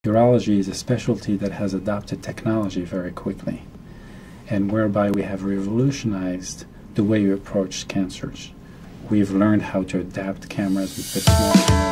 Urology is a specialty that has adopted technology very quickly, and whereby we have revolutionized the way we approach cancers. We've learned how to adapt cameras. We put small cameras